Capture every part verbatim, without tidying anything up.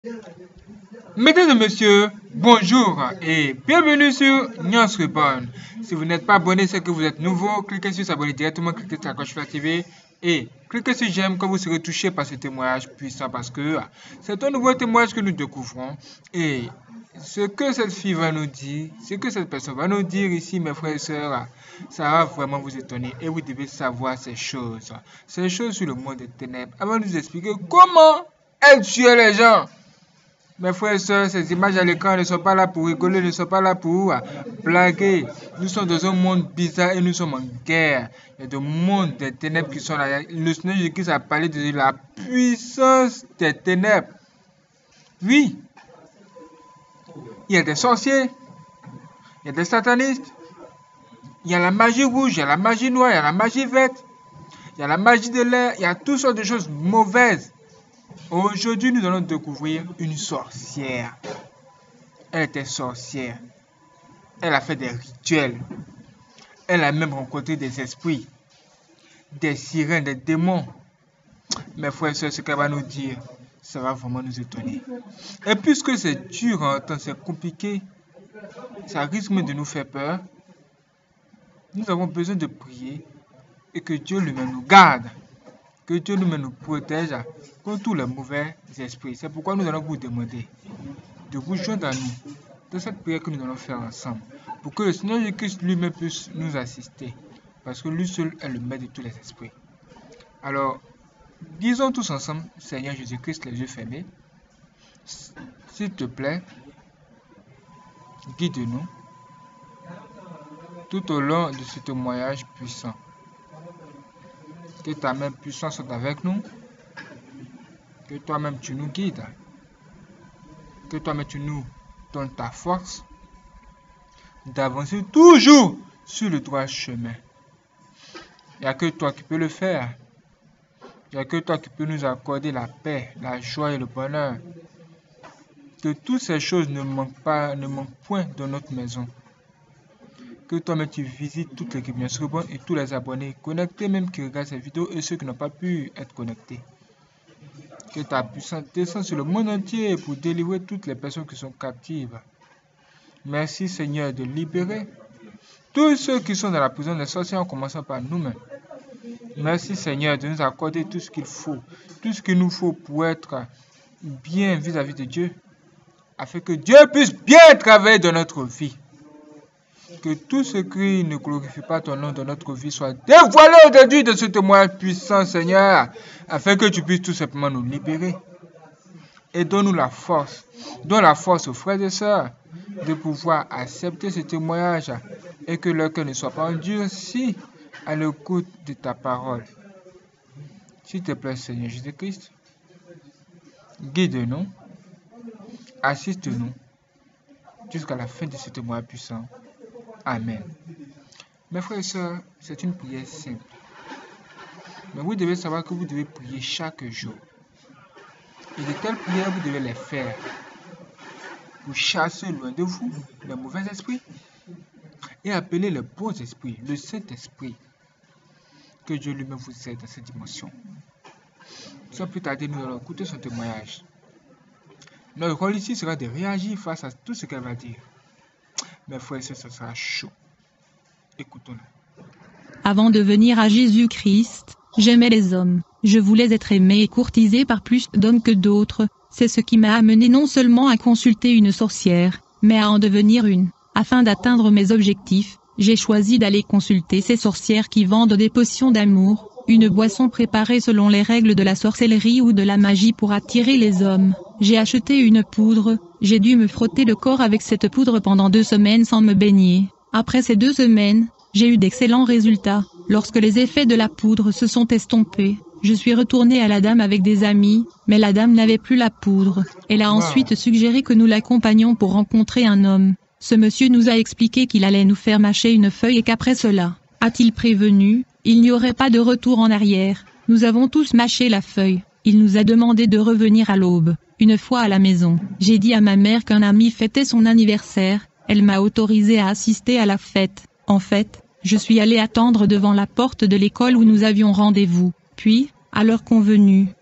Mesdames et messieurs, bonjour et bienvenue sur Nyans Reborn. Si vous n'êtes pas abonné, c'est que vous êtes nouveau. Cliquez sur s'abonner directement, cliquez sur la cloche pour activer et cliquez sur j'aime quand vous serez touché par ce témoignage puissant parce que c'est un nouveau témoignage que nous découvrons. Et ce que cette fille va nous dire, ce que cette personne va nous dire ici, mes frères et sœurs, ça va vraiment vous étonner et vous devez savoir ces choses. Ces choses sur le monde des ténèbres. Elle va nous expliquer comment elle tuait les gens. Mes frères et sœurs, ces images à l'écran ne sont pas là pour rigoler, ne sont pas là pour blaguer. Nous sommes dans un monde bizarre et nous sommes en guerre. Il y a des mondes des ténèbres qui sont là. Le Seigneur Jésus-Christ a parlé de la puissance des ténèbres. Oui, il y a des sorciers, il y a des satanistes, il y a la magie rouge, il y a la magie noire, il y a la magie verte, il y a la magie de l'air, il y a toutes sortes de choses mauvaises. Aujourd'hui, nous allons découvrir une sorcière. Elle était sorcière. Elle a fait des rituels. Elle a même rencontré des esprits, des sirènes, des démons. Mes frères et sœurs, ce qu'elle va nous dire, ça va vraiment nous étonner. Et puisque c'est dur à entendre, c'est compliqué, ça risque de nous faire peur, nous avons besoin de prier et que Dieu lui-même nous garde. Que Dieu nous-mêmes nous protège contre tous les mauvais esprits. C'est pourquoi nous allons vous demander de vous joindre à nous dans cette prière que nous allons faire ensemble. Pour que le Seigneur Jésus-Christ lui-même puisse nous assister. Parce que lui seul est le maître de tous les esprits. Alors, disons tous ensemble, Seigneur Jésus-Christ, les yeux fermés. S'il te plaît, guide-nous tout au long de ce témoignage puissant. Que ta main puissante soit avec nous. Que toi-même tu nous guides. Que toi-même tu nous donnes ta force d'avancer toujours sur le droit chemin. Il n'y a que toi qui peux le faire. Il n'y a que toi qui peux nous accorder la paix, la joie et le bonheur. Que toutes ces choses ne manquent pas, ne manquent point dans notre maison. Que toi-même tu visites toute l'équipe Nyans Reborn et tous les abonnés connectés, même qui regardent ces vidéos et ceux qui n'ont pas pu être connectés. Que ta puissance descende sur le monde entier pour délivrer toutes les personnes qui sont captives. Merci Seigneur de libérer tous ceux qui sont dans la prison des sorciers en commençant par nous-mêmes. Merci Seigneur de nous accorder tout ce qu'il faut, tout ce qu'il nous faut pour être bien vis-à-vis de Dieu, afin que Dieu puisse bien travailler dans notre vie. Que tout ce qui ne glorifie pas ton nom dans notre vie soit dévoilé aujourd'hui de ce témoignage puissant, Seigneur, afin que tu puisses tout simplement nous libérer. Et donne-nous la force, donne la force aux frères et sœurs de pouvoir accepter ce témoignage et que leur cœur ne soit pas endurci à l'écoute de ta parole. S'il te plaît, Seigneur Jésus-Christ, guide-nous, assiste-nous jusqu'à la fin de ce témoignage puissant. Amen. Mes frères et sœurs, c'est une prière simple. Mais vous devez savoir que vous devez prier chaque jour. Et de telles prières, vous devez les faire pour chasser loin de vous les mauvais esprits et appeler les bons esprits, le Saint-Esprit. Que Dieu lui-même vous aide dans cette dimension. Sans plus tarder, nous allons écouter son témoignage. Notre rôle ici sera de réagir face à tout ce qu'elle va dire. Mes frères et sœurs, ce sera chaud. Écoutons-le. Avant de venir à Jésus-Christ, j'aimais les hommes. Je voulais être aimé et courtisé par plus d'hommes que d'autres. C'est ce qui m'a amené non seulement à consulter une sorcière, mais à en devenir une. Afin d'atteindre mes objectifs, j'ai choisi d'aller consulter ces sorcières qui vendent des potions d'amour, une boisson préparée selon les règles de la sorcellerie ou de la magie pour attirer les hommes. J'ai acheté une poudre, j'ai dû me frotter le corps avec cette poudre pendant deux semaines sans me baigner. Après ces deux semaines, j'ai eu d'excellents résultats. Lorsque les effets de la poudre se sont estompés, je suis retournée à la dame avec des amis, mais la dame n'avait plus la poudre. Elle a ensuite suggéré que nous l'accompagnions pour rencontrer un homme. Ce monsieur nous a expliqué qu'il allait nous faire mâcher une feuille et qu'après cela, a-t-il prévenu, il n'y aurait pas de retour en arrière. Nous avons tous mâché la feuille. Il nous a demandé de revenir à l'aube. Une fois à la maison, j'ai dit à ma mère qu'un ami fêtait son anniversaire. Elle m'a autorisé à assister à la fête. En fait, je suis allée attendre devant la porte de l'école où nous avions rendez-vous. Puis, à l'heure convenue,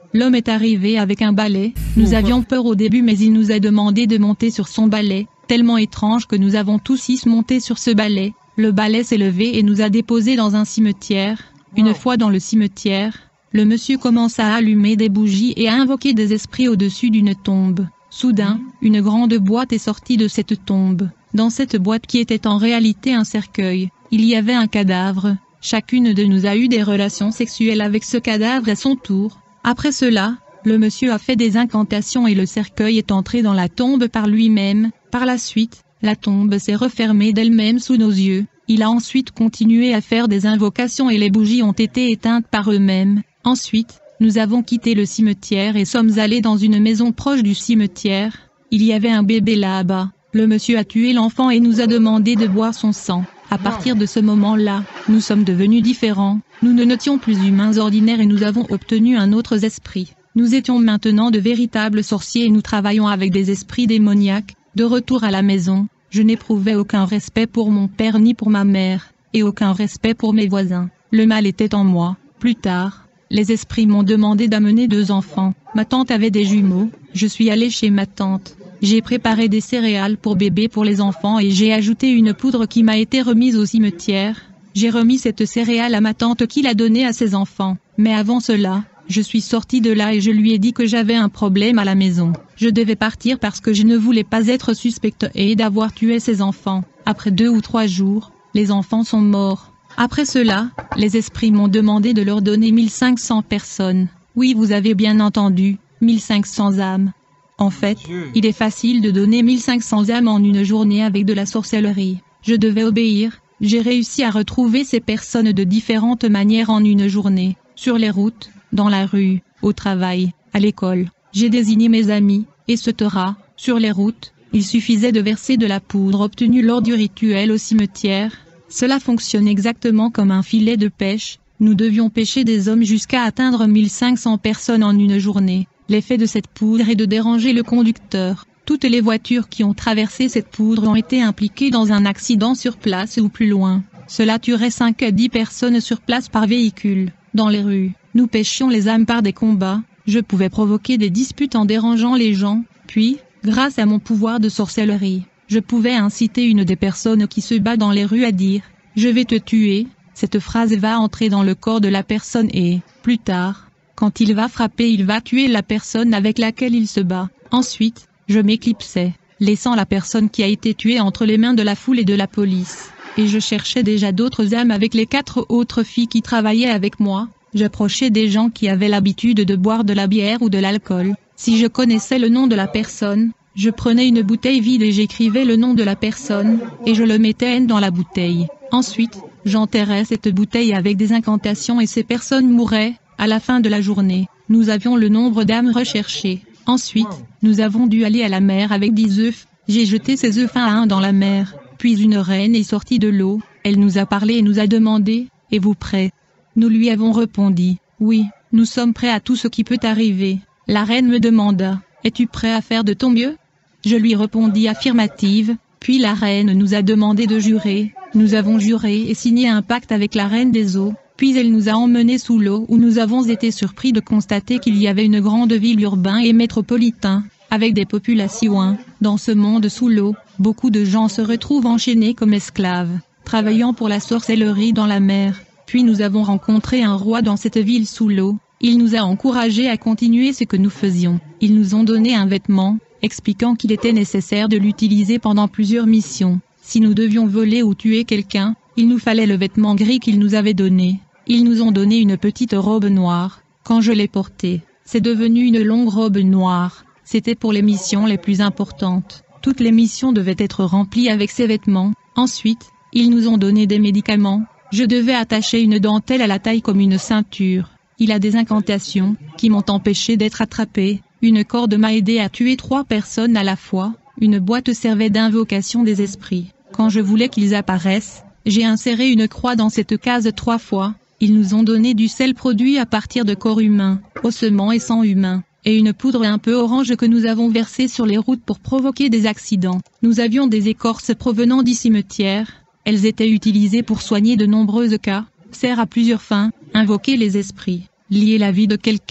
L'homme est arrivé avec un balai. Nous avions peur au début, mais il nous a demandé de monter sur son balai, tellement étrange que nous avons tous six monté sur ce balai. Le balai s'est levé et nous a déposés dans un cimetière. Une fois dans le cimetière, le monsieur commença à allumer des bougies et à invoquer des esprits au-dessus d'une tombe. Soudain, une grande boîte est sortie de cette tombe. Dans cette boîte qui était en réalité un cercueil, il y avait un cadavre. Chacune de nous a eu des relations sexuelles avec ce cadavre à son tour. Après cela, le monsieur a fait des incantations et le cercueil est entré dans la tombe par lui-même. Par la suite, la tombe s'est refermée d'elle-même sous nos yeux. Il a ensuite continué à faire des invocations et les bougies ont été éteintes par eux-mêmes. Ensuite, nous avons quitté le cimetière et sommes allés dans une maison proche du cimetière. Il y avait un bébé là-bas. Le monsieur a tué l'enfant et nous a demandé de boire son sang. À partir de ce moment-là, nous sommes devenus différents. Nous ne n'étions plus humains ordinaires et nous avons obtenu un autre esprit. Nous étions maintenant de véritables sorciers et nous travaillons avec des esprits démoniaques. De retour à la maison, je n'éprouvais aucun respect pour mon père ni pour ma mère, et aucun respect pour mes voisins. Le mal était en moi. Plus tard, les esprits m'ont demandé d'amener deux enfants. Ma tante avait des jumeaux. Je suis allé chez ma tante. J'ai préparé des céréales pour bébé pour les enfants et j'ai ajouté une poudre qui m'a été remise au cimetière. J'ai remis cette céréale à ma tante qui l'a donnée à ses enfants. Mais avant cela, je suis sortie de là et je lui ai dit que j'avais un problème à la maison. Je devais partir parce que je ne voulais pas être suspecte et d'avoir tué ses enfants. Après deux ou trois jours, les enfants sont morts. Après cela, les esprits m'ont demandé de leur donner mille cinq cents personnes. Oui, vous avez bien entendu, mille cinq cents âmes. En fait, il est facile de donner mille cinq cents âmes en une journée avec de la sorcellerie. Je devais obéir. J'ai réussi à retrouver ces personnes de différentes manières en une journée. Sur les routes, dans la rue, au travail, à l'école. J'ai désigné mes amis, et cetera. Sur les routes, il suffisait de verser de la poudre obtenue lors du rituel au cimetière. Cela fonctionne exactement comme un filet de pêche. Nous devions pêcher des hommes jusqu'à atteindre mille cinq cents personnes en une journée. L'effet de cette poudre est de déranger le conducteur. Toutes les voitures qui ont traversé cette poudre ont été impliquées dans un accident sur place ou plus loin. Cela tuerait cinq à dix personnes sur place par véhicule. Dans les rues, nous pêchions les âmes par des combats. Je pouvais provoquer des disputes en dérangeant les gens. Puis, grâce à mon pouvoir de sorcellerie, je pouvais inciter une des personnes qui se bat dans les rues à dire « Je vais te tuer ». Cette phrase va entrer dans le corps de la personne et, plus tard, quand il va frapper, il va tuer la personne avec laquelle il se bat. Ensuite, je m'éclipsais, laissant la personne qui a été tuée entre les mains de la foule et de la police. Et je cherchais déjà d'autres âmes avec les quatre autres filles qui travaillaient avec moi. J'approchais des gens qui avaient l'habitude de boire de la bière ou de l'alcool. Si je connaissais le nom de la personne, je prenais une bouteille vide et j'écrivais le nom de la personne, et je le mettais dans la bouteille. Ensuite, j'enterrais cette bouteille avec des incantations et ces personnes mouraient. À la fin de la journée, nous avions le nombre d'âmes recherchées. Ensuite, nous avons dû aller à la mer avec dix œufs. J'ai jeté ces œufs un à un dans la mer. Puis une reine est sortie de l'eau. Elle nous a parlé et nous a demandé « Êtes-vous prêts ?» Nous lui avons répondu « Oui, nous sommes prêts à tout ce qui peut arriver. » La reine me demanda « Es-tu prêt à faire de ton mieux ?» Je lui répondis affirmative. Puis la reine nous a demandé de jurer. Nous avons juré et signé un pacte avec la reine des eaux. Puis elle nous a emmenés sous l'eau où nous avons été surpris de constater qu'il y avait une grande ville urbaine et métropolitaine, avec des populations. Dans ce monde sous l'eau, beaucoup de gens se retrouvent enchaînés comme esclaves, travaillant pour la sorcellerie dans la mer. Puis nous avons rencontré un roi dans cette ville sous l'eau. Il nous a encouragés à continuer ce que nous faisions. Ils nous ont donné un vêtement, expliquant qu'il était nécessaire de l'utiliser pendant plusieurs missions. Si nous devions voler ou tuer quelqu'un, il nous fallait le vêtement gris qu'ils nous avaient donné. Ils nous ont donné une petite robe noire. Quand je l'ai portée, c'est devenu une longue robe noire. C'était pour les missions les plus importantes. Toutes les missions devaient être remplies avec ces vêtements. Ensuite, ils nous ont donné des médicaments. Je devais attacher une dentelle à la taille comme une ceinture. Il a des incantations qui m'ont empêché d'être attrapé. Une corde m'a aidé à tuer trois personnes à la fois. Une boîte servait d'invocation des esprits. Quand je voulais qu'ils apparaissent, j'ai inséré une croix dans cette case trois fois. Ils nous ont donné du sel produit à partir de corps humains, ossements et sang humain, et une poudre un peu orange que nous avons versée sur les routes pour provoquer des accidents. Nous avions des écorces provenant du cimetière. Elles étaient utilisées pour soigner de nombreux cas, sert à plusieurs fins, invoquer les esprits, lier la vie de quelqu'un,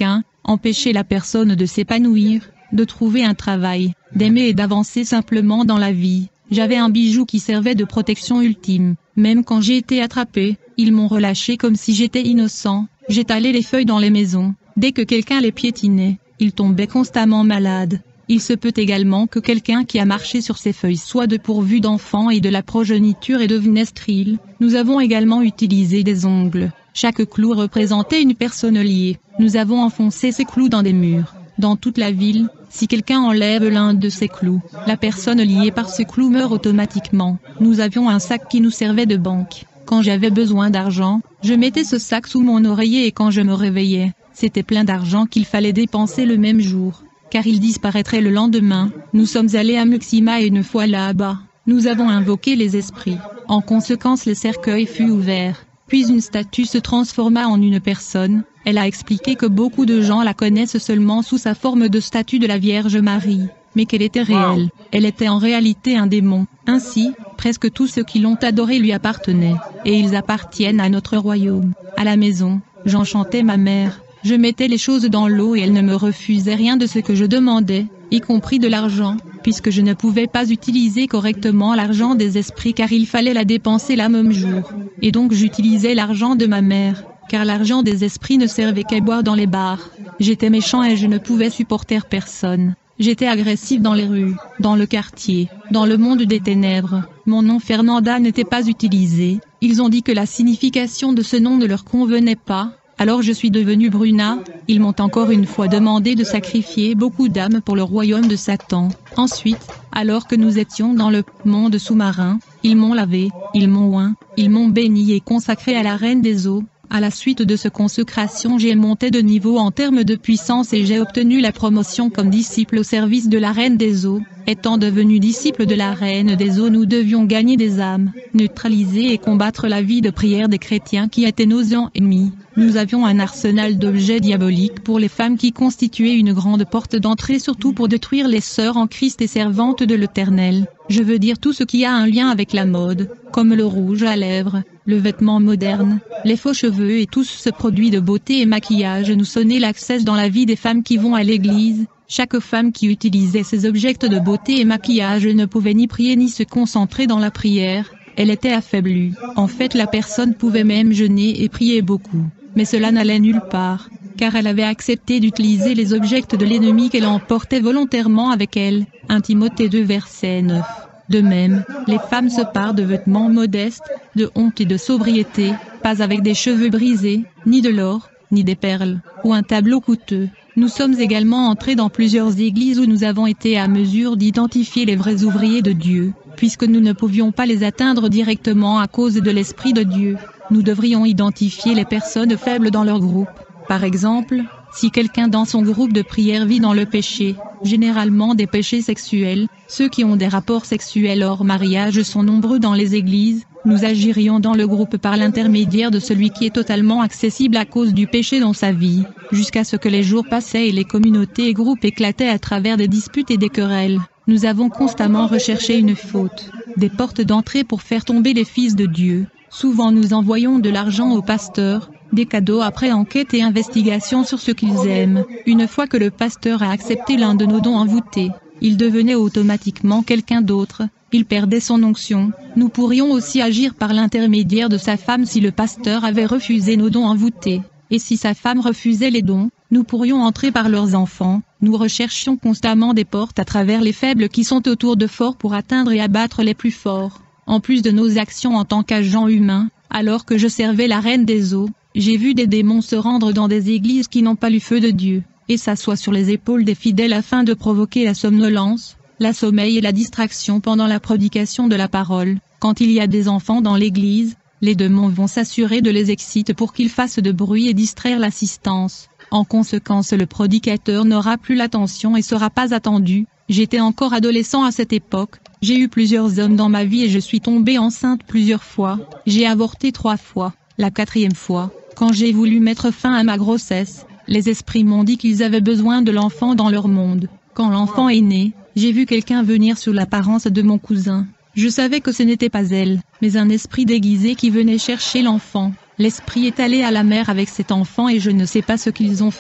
empêcher la personne de s'épanouir, de trouver un travail, d'aimer et d'avancer simplement dans la vie. J'avais un bijou qui servait de protection ultime. Même quand j'ai été attrapé, ils m'ont relâché comme si j'étais innocent. J'étalais les feuilles dans les maisons. Dès que quelqu'un les piétinait, ils tombaient constamment malades. Il se peut également que quelqu'un qui a marché sur ces feuilles soit dépourvu d'enfants et de la progéniture et devenait stérile. Nous avons également utilisé des ongles. Chaque clou représentait une personne liée. Nous avons enfoncé ces clous dans des murs. Dans toute la ville, si quelqu'un enlève l'un de ces clous, la personne liée par ce clou meurt automatiquement. Nous avions un sac qui nous servait de banque. Quand j'avais besoin d'argent, je mettais ce sac sous mon oreiller et quand je me réveillais, c'était plein d'argent qu'il fallait dépenser le même jour, car il disparaîtrait le lendemain. Nous sommes allés à Muxima et une fois là-bas, nous avons invoqué les esprits. En conséquence, le cercueil fut ouvert. Puis une statue se transforma en une personne. Elle a expliqué que beaucoup de gens la connaissent seulement sous sa forme de statue de la Vierge Marie, mais qu'elle était réelle. Elle était en réalité un démon. Ainsi, presque tous ceux qui l'ont adorée lui appartenaient, et ils appartiennent à notre royaume. À la maison, j'enchantais ma mère. Je mettais les choses dans l'eau et elle ne me refusait rien de ce que je demandais, y compris de l'argent, puisque je ne pouvais pas utiliser correctement l'argent des esprits car il fallait la dépenser la même jour. Et donc j'utilisais l'argent de ma mère, car l'argent des esprits ne servait qu'à boire dans les bars. J'étais méchant et je ne pouvais supporter personne. J'étais agressif dans les rues, dans le quartier, dans le monde des ténèbres. Mon nom Fernanda n'était pas utilisé. Ils ont dit que la signification de ce nom ne leur convenait pas. Alors je suis devenue Bruna. Ils m'ont encore une fois demandé de sacrifier beaucoup d'âmes pour le royaume de Satan. Ensuite, alors que nous étions dans le monde sous-marin, ils m'ont lavé, ils m'ont oint, ils m'ont béni et consacré à la reine des eaux. À la suite de ce consécration, j'ai monté de niveau en termes de puissance et j'ai obtenu la promotion comme disciple au service de la reine des eaux. Étant devenu disciple de la reine des eaux, nous devions gagner des âmes, neutraliser et combattre la vie de prière des chrétiens qui étaient nos ennemis. Nous avions un arsenal d'objets diaboliques pour les femmes qui constituaient une grande porte d'entrée, surtout pour détruire les sœurs en Christ et servantes de l'Éternel. Je veux dire tout ce qui a un lien avec la mode, comme le rouge à lèvres, le vêtement moderne, les faux cheveux et tout ce produit de beauté et maquillage nous sonnait l'accès dans la vie des femmes qui vont à l'église. Chaque femme qui utilisait ces objets de beauté et maquillage ne pouvait ni prier ni se concentrer dans la prière. Elle était affaiblie. En fait, la personne pouvait même jeûner et prier beaucoup. Mais cela n'allait nulle part, car elle avait accepté d'utiliser les objets de l'ennemi qu'elle emportait volontairement avec elle. un Timothée deux verset neuf. De même, les femmes se parent de vêtements modestes, de honte et de sobriété, pas avec des cheveux brisés, ni de l'or, ni des perles, ou un tableau coûteux. Nous sommes également entrés dans plusieurs églises où nous avons été à mesure d'identifier les vrais ouvriers de Dieu, puisque nous ne pouvions pas les atteindre directement à cause de l'Esprit de Dieu. Nous devrions identifier les personnes faibles dans leur groupe. Par exemple, si quelqu'un dans son groupe de prière vit dans le péché, généralement des péchés sexuels, ceux qui ont des rapports sexuels hors mariage sont nombreux dans les églises, nous agirions dans le groupe par l'intermédiaire de celui qui est totalement accessible à cause du péché dans sa vie, jusqu'à ce que les jours passaient et les communautés et groupes éclataient à travers des disputes et des querelles. Nous avons constamment recherché une faute, des portes d'entrée pour faire tomber les fils de Dieu. Souvent nous envoyons de l'argent aux pasteurs, des cadeaux après enquête et investigation sur ce qu'ils aiment. Une fois que le pasteur a accepté l'un de nos dons envoûtés, il devenait automatiquement quelqu'un d'autre, il perdait son onction. Nous pourrions aussi agir par l'intermédiaire de sa femme si le pasteur avait refusé nos dons envoûtés. Et si sa femme refusait les dons, nous pourrions entrer par leurs enfants. Nous recherchions constamment des portes à travers les faibles qui sont autour de forts pour atteindre et abattre les plus forts. En plus de nos actions en tant qu'agents humains, alors que je servais la reine des eaux, j'ai vu des démons se rendre dans des églises qui n'ont pas le feu de Dieu, et s'assoient sur les épaules des fidèles afin de provoquer la somnolence, la sommeil et la distraction pendant la prédication de la parole. Quand il y a des enfants dans l'église, les démons vont s'assurer de les exciter pour qu'ils fassent de bruit et distraire l'assistance. En conséquence, le prédicateur n'aura plus l'attention et sera pas attendu. J'étais encore adolescent à cette époque. J'ai eu plusieurs hommes dans ma vie et je suis tombée enceinte plusieurs fois. J'ai avorté trois fois. La quatrième fois, quand j'ai voulu mettre fin à ma grossesse, les esprits m'ont dit qu'ils avaient besoin de l'enfant dans leur monde. Quand l'enfant est né, j'ai vu quelqu'un venir sur l'apparence de mon cousin. Je savais que ce n'était pas elle, mais un esprit déguisé qui venait chercher l'enfant. L'esprit est allé à la mer avec cet enfant et je ne sais pas ce qu'ils ont fait.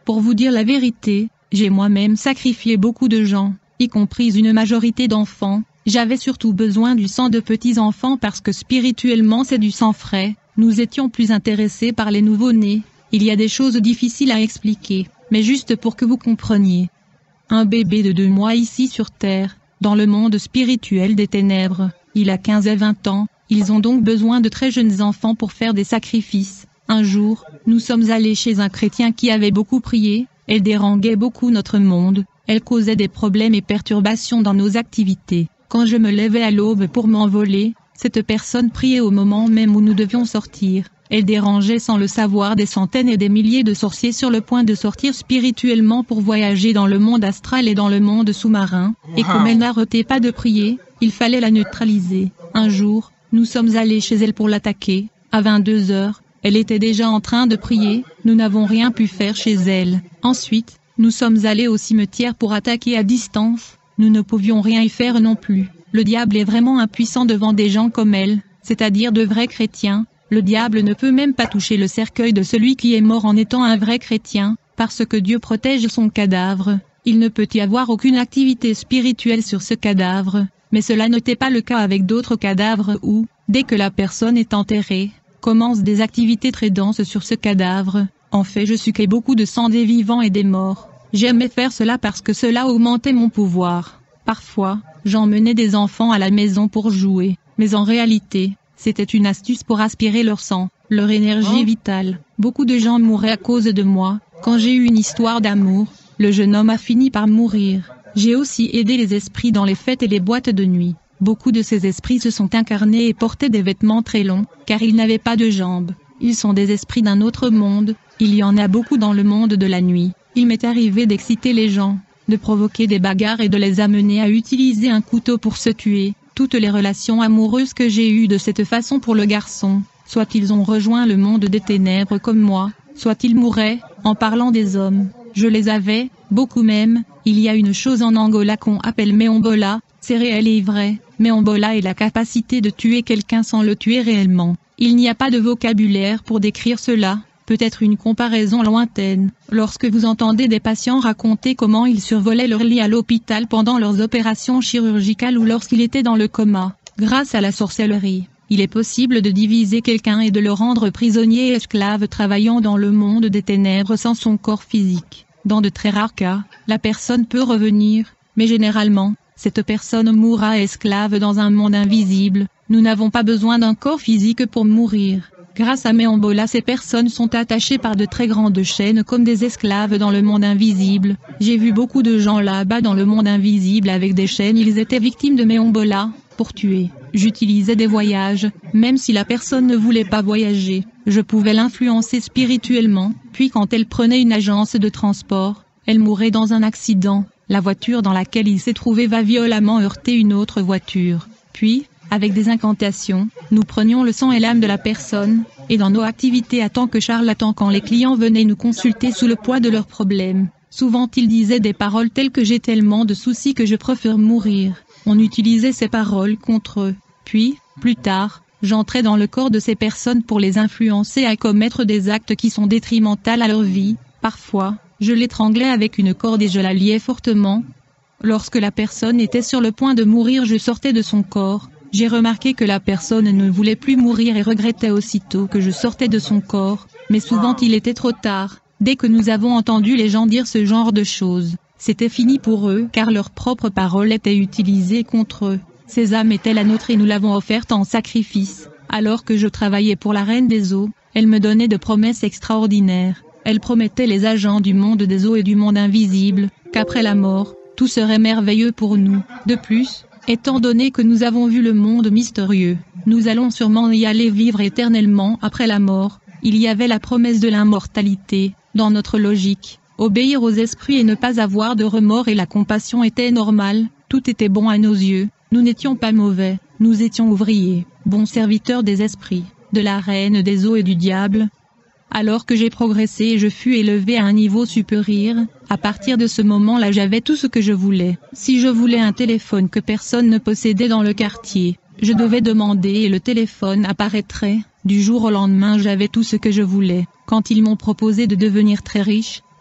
Pour vous dire la vérité, j'ai moi-même sacrifié beaucoup de gens, y compris une majorité d'enfants. J'avais surtout besoin du sang de petits-enfants parce que spirituellement c'est du sang frais. Nous étions plus intéressés par les nouveau-nés. Il y a des choses difficiles à expliquer, mais juste pour que vous compreniez. Un bébé de deux mois ici sur Terre, dans le monde spirituel des ténèbres, il a quinze à vingt ans, ils ont donc besoin de très jeunes enfants pour faire des sacrifices. Un jour, nous sommes allés chez un chrétien qui avait beaucoup prié, elle dérangeait beaucoup notre monde, elle causait des problèmes et perturbations dans nos activités. Quand je me levais à l'aube pour m'envoler, cette personne priait au moment même où nous devions sortir. Elle dérangeait sans le savoir des centaines et des milliers de sorciers sur le point de sortir spirituellement pour voyager dans le monde astral et dans le monde sous-marin, et comme elle n'arrêtait pas de prier, il fallait la neutraliser. Un jour, nous sommes allés chez elle pour l'attaquer. À vingt-deux heures, elle était déjà en train de prier, nous n'avons rien pu faire chez elle. Ensuite, nous sommes allés au cimetière pour attaquer à distance, nous ne pouvions rien y faire non plus. Le diable est vraiment impuissant devant des gens comme elle, c'est-à-dire de vrais chrétiens. Le diable ne peut même pas toucher le cercueil de celui qui est mort en étant un vrai chrétien, parce que Dieu protège son cadavre. Il ne peut y avoir aucune activité spirituelle sur ce cadavre, mais cela n'était pas le cas avec d'autres cadavres où, dès que la personne est enterrée, commencent des activités très denses sur ce cadavre. En fait, je suçais beaucoup de sang des vivants et des morts. J'aimais faire cela parce que cela augmentait mon pouvoir. Parfois, j'emmenais des enfants à la maison pour jouer, mais en réalité, c'était une astuce pour aspirer leur sang, leur énergie vitale. Beaucoup de gens mouraient à cause de moi. Quand j'ai eu une histoire d'amour, le jeune homme a fini par mourir. J'ai aussi aidé les esprits dans les fêtes et les boîtes de nuit. Beaucoup de ces esprits se sont incarnés et portaient des vêtements très longs, car ils n'avaient pas de jambes. Ils sont des esprits d'un autre monde. Il y en a beaucoup dans le monde de la nuit. Il m'est arrivé d'exciter les gens, de provoquer des bagarres et de les amener à utiliser un couteau pour se tuer. Toutes les relations amoureuses que j'ai eues de cette façon pour le garçon, soit ils ont rejoint le monde des ténèbres comme moi, soit ils mouraient, en parlant des hommes. Je les avais, beaucoup même. Il y a une chose en Angola qu'on appelle Meombola, c'est réel et vrai. Meombola est la capacité de tuer quelqu'un sans le tuer réellement. Il n'y a pas de vocabulaire pour décrire cela. Peut-être une comparaison lointaine. Lorsque vous entendez des patients raconter comment ils survolaient leur lit à l'hôpital pendant leurs opérations chirurgicales ou lorsqu'ils étaient dans le coma, grâce à la sorcellerie, il est possible de diviser quelqu'un et de le rendre prisonnier et esclave travaillant dans le monde des ténèbres sans son corps physique. Dans de très rares cas, la personne peut revenir, mais généralement, cette personne mourra esclave dans un monde invisible. Nous n'avons pas besoin d'un corps physique pour mourir. Grâce à Meombola, ces personnes sont attachées par de très grandes chaînes comme des esclaves dans le monde invisible. J'ai vu beaucoup de gens là-bas dans le monde invisible avec des chaînes, ils étaient victimes de Meombola, pour tuer. J'utilisais des voyages, même si la personne ne voulait pas voyager. Je pouvais l'influencer spirituellement, puis quand elle prenait une agence de transport, elle mourait dans un accident. La voiture dans laquelle il s'est trouvé va violemment heurter une autre voiture. Puis, avec des incantations, nous prenions le sang et l'âme de la personne, et dans nos activités à tant que charlatans quand les clients venaient nous consulter sous le poids de leurs problèmes, souvent ils disaient des paroles telles que j'ai tellement de soucis que je préfère mourir. On utilisait ces paroles contre eux. Puis, plus tard, j'entrais dans le corps de ces personnes pour les influencer à commettre des actes qui sont détrimentaux à leur vie. Parfois, je l'étranglais avec une corde et je la liais fortement. Lorsque la personne était sur le point de mourir, je sortais de son corps. J'ai remarqué que la personne ne voulait plus mourir et regrettait aussitôt que je sortais de son corps, mais souvent il était trop tard. Dès que nous avons entendu les gens dire ce genre de choses, c'était fini pour eux car leurs propres paroles étaient utilisées contre eux. Ces âmes étaient la nôtre et nous l'avons offerte en sacrifice. Alors que je travaillais pour la Reine des Eaux, elle me donnait de promesses extraordinaires. Elle promettait les agents du monde des eaux et du monde invisible, qu'après la mort, tout serait merveilleux pour nous. De plus, étant donné que nous avons vu le monde mystérieux, nous allons sûrement y aller vivre éternellement après la mort. Il y avait la promesse de l'immortalité, dans notre logique. Obéir aux esprits et ne pas avoir de remords et la compassion était normale, tout était bon à nos yeux, nous n'étions pas mauvais, nous étions ouvriers, bons serviteurs des esprits, de la Reine des Eaux et du diable. Alors que j'ai progressé et je fus élevé à un niveau supérieur, à partir de ce moment-là j'avais tout ce que je voulais. Si je voulais un téléphone que personne ne possédait dans le quartier, je devais demander et le téléphone apparaîtrait. Du jour au lendemain j'avais tout ce que je voulais. Quand ils m'ont proposé de devenir très riche,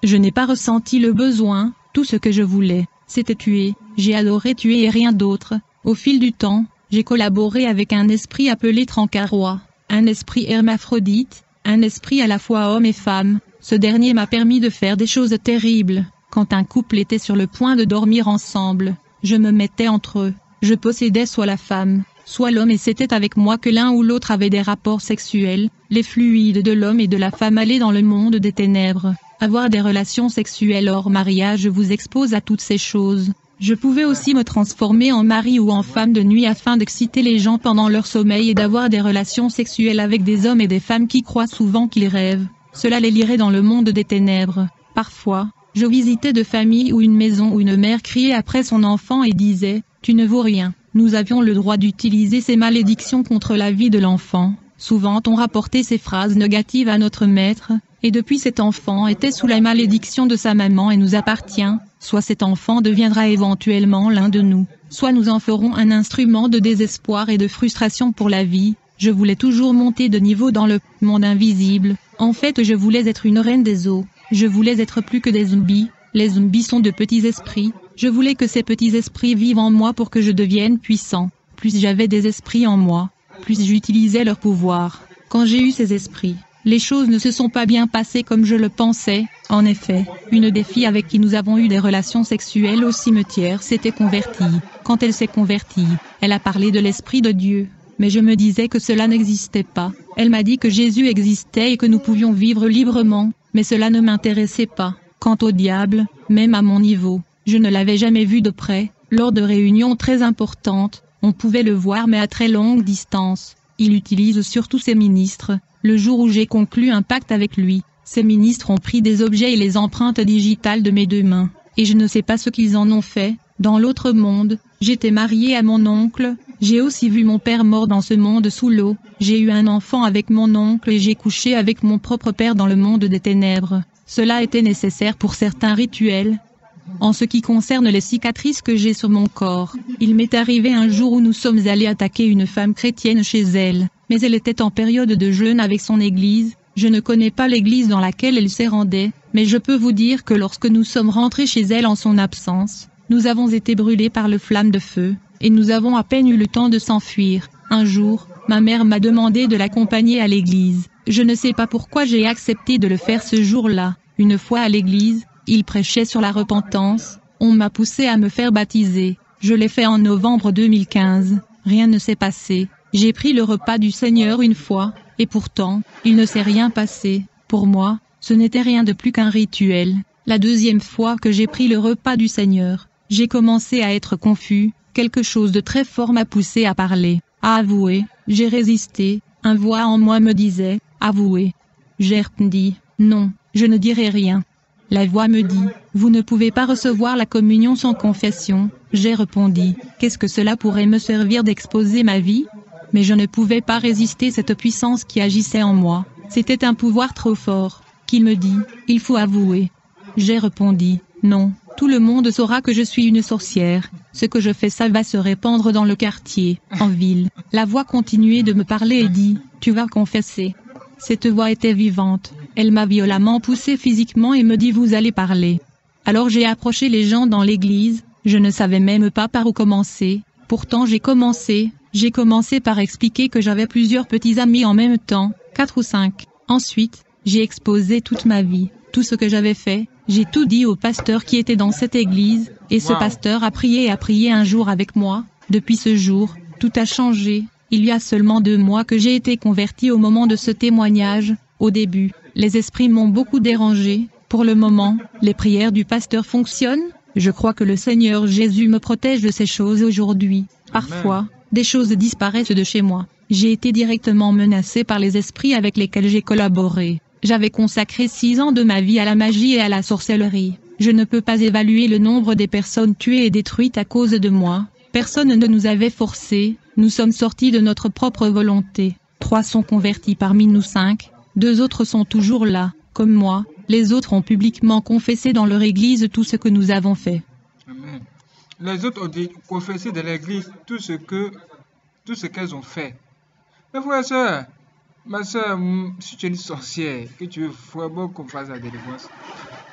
Je n'ai pas ressenti le besoin, tout ce que je voulais, c'était tuer, j'ai adoré tuer et rien d'autre. Au fil du temps, j'ai collaboré avec un esprit appelé Trancarois, un esprit hermaphrodite, un esprit à la fois homme et femme. Ce dernier m'a permis de faire des choses terribles. Quand un couple était sur le point de dormir ensemble, je me mettais entre eux. Je possédais soit la femme, soit l'homme et c'était avec moi que l'un ou l'autre avait des rapports sexuels. Les fluides de l'homme et de la femme allaient dans le monde des ténèbres. Avoir des relations sexuelles hors mariage vous expose à toutes ces choses. Je pouvais aussi me transformer en mari ou en femme de nuit afin d'exciter les gens pendant leur sommeil et d'avoir des relations sexuelles avec des hommes et des femmes qui croient souvent qu'ils rêvent. Cela les lirait dans le monde des ténèbres. Parfois, je visitais de familles où une maison où une mère criait après son enfant et disait « Tu ne vaux rien ». Nous avions le droit d'utiliser ces malédictions contre la vie de l'enfant. Souvent on rapportait ces phrases négatives à notre maître, et depuis cet enfant était sous la malédiction de sa maman et nous appartient, soit cet enfant deviendra éventuellement l'un de nous, soit nous en ferons un instrument de désespoir et de frustration pour la vie. Je voulais toujours monter de niveau dans le monde invisible. En fait, je voulais être une reine des eaux. Je voulais être plus que des zombies. Les zombies sont de petits esprits. Je voulais que ces petits esprits vivent en moi pour que je devienne puissant. Plus j'avais des esprits en moi, plus j'utilisais leur pouvoir. Quand j'ai eu ces esprits, les choses ne se sont pas bien passées comme je le pensais. En effet, une des filles avec qui nous avons eu des relations sexuelles au cimetière s'était convertie. Quand elle s'est convertie, elle a parlé de l'Esprit de Dieu. Mais je me disais que cela n'existait pas. Elle m'a dit que Jésus existait et que nous pouvions vivre librement, mais cela ne m'intéressait pas. Quant au diable, même à mon niveau, je ne l'avais jamais vu de près. Lors de réunions très importantes, on pouvait le voir mais à très longue distance. Il utilise surtout ses ministres. Le jour où j'ai conclu un pacte avec lui, ces ministres ont pris des objets et les empreintes digitales de mes deux mains, et je ne sais pas ce qu'ils en ont fait. Dans l'autre monde, j'étais mariée à mon oncle, j'ai aussi vu mon père mort dans ce monde sous l'eau, j'ai eu un enfant avec mon oncle et j'ai couché avec mon propre père dans le monde des ténèbres. Cela était nécessaire pour certains rituels. En ce qui concerne les cicatrices que j'ai sur mon corps, il m'est arrivé un jour où nous sommes allés attaquer une femme chrétienne chez elle, mais elle était en période de jeûne avec son église. Je ne connais pas l'église dans laquelle elle s'est rendue, mais je peux vous dire que lorsque nous sommes rentrés chez elle en son absence, nous avons été brûlés par le flamme de feu, et nous avons à peine eu le temps de s'enfuir. Un jour, ma mère m'a demandé de l'accompagner à l'église. Je ne sais pas pourquoi j'ai accepté de le faire ce jour-là. Une fois à l'église, il prêchait sur la repentance, on m'a poussé à me faire baptiser. Je l'ai fait en novembre deux mille quinze, rien ne s'est passé. J'ai pris le repas du Seigneur une fois, et pourtant, il ne s'est rien passé. Pour moi, ce n'était rien de plus qu'un rituel. La deuxième fois que j'ai pris le repas du Seigneur, j'ai commencé à être confus, quelque chose de très fort m'a poussé à parler, à avouer, j'ai résisté, un voix en moi me disait, avouez. J'ai répondu, non, je ne dirai rien. La voix me dit, vous ne pouvez pas recevoir la communion sans confession. J'ai répondu, qu'est-ce que cela pourrait me servir d'exposer ma vie? Mais je ne pouvais pas résister cette puissance qui agissait en moi. C'était un pouvoir trop fort, qui me dit, il faut avouer. J'ai répondu, non, tout le monde saura que je suis une sorcière. Ce que je fais ça va se répandre dans le quartier, en ville. La voix continuait de me parler et dit, tu vas confesser. Cette voix était vivante. Elle m'a violemment poussé physiquement et me dit vous allez parler. Alors j'ai approché les gens dans l'église, je ne savais même pas par où commencer. Pourtant j'ai commencé, j'ai commencé par expliquer que j'avais plusieurs petits amis en même temps, quatre ou cinq. Ensuite, j'ai exposé toute ma vie, tout ce que j'avais fait, j'ai tout dit au pasteur qui était dans cette église, et ce Wow. pasteur a prié et a prié un jour avec moi. Depuis ce jour, tout a changé. Il y a seulement deux mois que j'ai été converti au moment de ce témoignage. Au début, les esprits m'ont beaucoup dérangé. Pour le moment, les prières du pasteur fonctionnent. Je crois que le Seigneur Jésus me protège de ces choses aujourd'hui. Parfois, des choses disparaissent de chez moi. J'ai été directement menacé par les esprits avec lesquels j'ai collaboré. J'avais consacré six ans de ma vie à la magie et à la sorcellerie. Je ne peux pas évaluer le nombre des personnes tuées et détruites à cause de moi. Personne ne nous avait forcés. Nous sommes sortis de notre propre volonté. Trois sont convertis parmi nous cinq. Deux autres sont toujours là, comme moi. Les autres ont publiquement confessé dans leur église tout ce que nous avons fait. Amen. Les autres ont dit, confessé dans l'église tout ce que, tout ce qu'elles ont fait. Mais frère et soeur, ma soeur, si tu es une sorcière, que tu veux vraiment qu'on fasse la délivrance,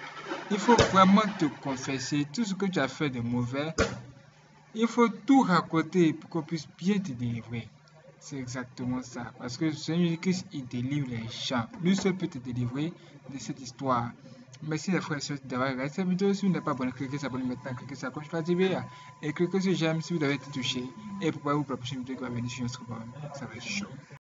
il faut vraiment te confesser tout ce que tu as fait de mauvais. Il faut tout raconter pour qu'on puisse bien te délivrer. C'est exactement ça. Parce que le Seigneur Jésus-Christ, il délivre les gens. Lui seul peut te délivrer de cette histoire. Merci les frères et sœurs d'avoir regardé cette vidéo. Si vous n'êtes pas abonné, cliquez sur abonner maintenant, cliquez sur la cloche pour activer et cliquez sur j'aime si vous avez été touché. Et pourquoi vous pour la prochaine vidéo qui va venir sur notre bord. Ça va être chaud.